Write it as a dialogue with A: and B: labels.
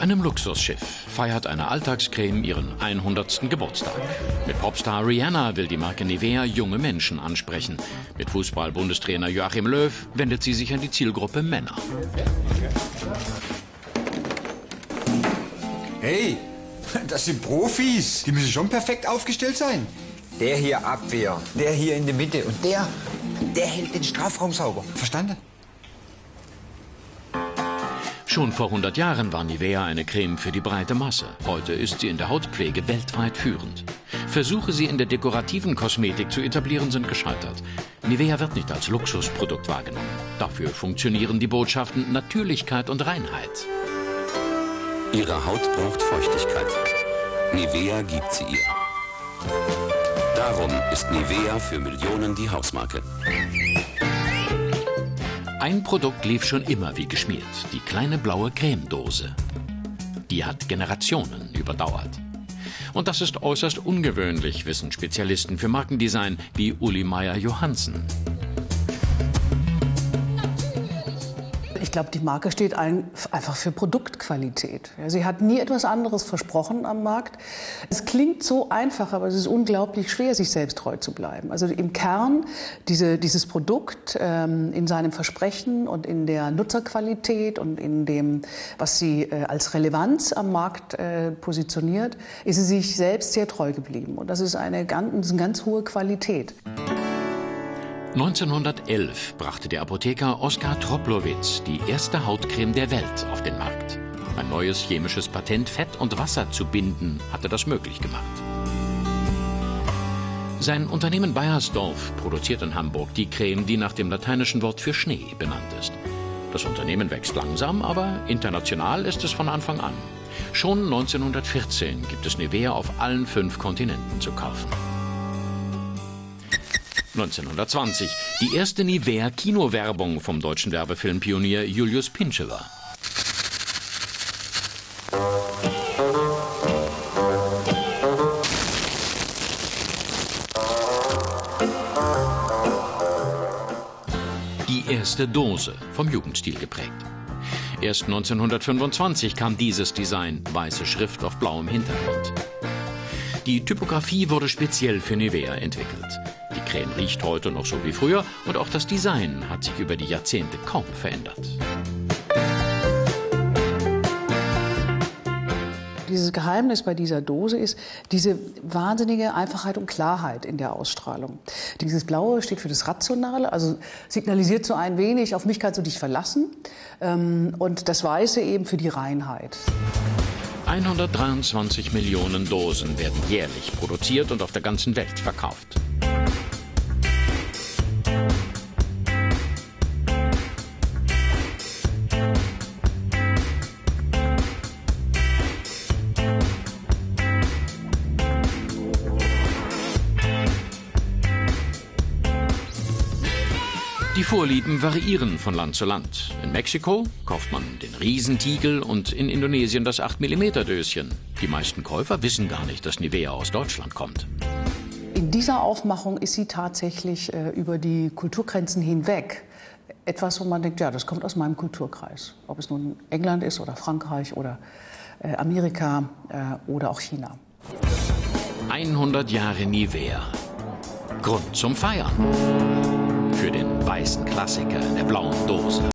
A: einem Luxusschiff feiert eine Alltagscreme ihren 100. Geburtstag. Mit Popstar Rihanna will die Marke Nivea junge Menschen ansprechen. Mit Fußball-Bundestrainer Joachim Löw wendet sie sich an die Zielgruppe Männer.
B: Hey, das sind Profis. Die müssen schon perfekt aufgestellt sein.
C: Der hier Abwehr, der hier in der Mitte und der hält den Strafraum sauber.
B: Verstanden?
A: Schon vor 100 Jahren war Nivea eine Creme für die breite Masse. Heute ist sie in der Hautpflege weltweit führend. Versuche, sie in der dekorativen Kosmetik zu etablieren, sind gescheitert. Nivea wird nicht als Luxusprodukt wahrgenommen. Dafür funktionieren die Botschaften Natürlichkeit und Reinheit.
D: Ihre Haut braucht Feuchtigkeit. Nivea gibt sie ihr. Darum ist Nivea für Millionen die Hausmarke.
A: Ein Produkt lief schon immer wie geschmiert, die kleine blaue Cremedose. Die hat Generationen überdauert. Und das ist äußerst ungewöhnlich, wissen Spezialisten für Markendesign wie Uli Meier-Johansen.
E: Ich glaube, die Marke steht einfach für Produktqualität. Ja, sie hat nie etwas anderes versprochen am Markt. Es klingt so einfach, aber es ist unglaublich schwer, sich selbst treu zu bleiben. Also im Kern dieses Produkt in seinem Versprechen und in der Nutzerqualität und in dem, was sie als Relevanz am Markt positioniert, ist sie sich selbst sehr treu geblieben. Und das ist eine ganz hohe Qualität.
A: 1911 brachte der Apotheker Oskar Troplowitz die erste Hautcreme der Welt auf den Markt. Ein neues chemisches Patent, Fett und Wasser zu binden, hatte das möglich gemacht. Sein Unternehmen Beiersdorf produziert in Hamburg die Creme, die nach dem lateinischen Wort für Schnee benannt ist. Das Unternehmen wächst langsam, aber international ist es von Anfang an. Schon 1914 gibt es Nivea auf allen 5 Kontinenten zu kaufen. 1920, die erste Nivea-Kinowerbung vom deutschen Werbefilmpionier Julius Pinschewer. Die erste Dose, vom Jugendstil geprägt. Erst 1925 kam dieses Design, weiße Schrift auf blauem Hintergrund. Die Typografie wurde speziell für Nivea entwickelt. Die Creme riecht heute noch so wie früher und auch das Design hat sich über die Jahrzehnte kaum verändert.
E: Dieses Geheimnis bei dieser Dose ist diese wahnsinnige Einfachheit und Klarheit in der Ausstrahlung. Dieses Blaue steht für das Rationale, also signalisiert so ein wenig, auf mich kannst du dich verlassen. Und das Weiße eben für die Reinheit.
A: 123 Millionen Dosen werden jährlich produziert und auf der ganzen Welt verkauft. Die Vorlieben variieren von Land zu Land. In Mexiko kauft man den Riesentigel und in Indonesien das 8mm-Döschen. Die meisten Käufer wissen gar nicht, dass Nivea aus Deutschland kommt.
E: In dieser Aufmachung ist sie tatsächlich über die Kulturgrenzen hinweg etwas, wo man denkt, ja, das kommt aus meinem Kulturkreis. Ob es nun England ist oder Frankreich oder Amerika oder auch China.
A: 100 Jahre Nivea. Grund zum Feiern. Für den weißen Klassiker in der blauen Dose.